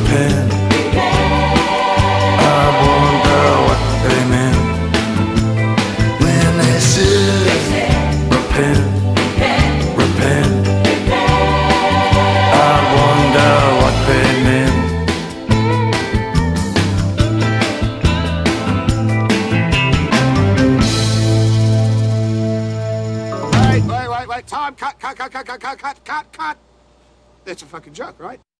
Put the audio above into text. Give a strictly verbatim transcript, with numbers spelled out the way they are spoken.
repent. I wonder what they meant when they said repent, repent. I wonder what they meant. Wait, wait, wait, wait, time, cut, cut, cut, cut, cut, cut, cut, cut, cut. That's a fucking joke, right?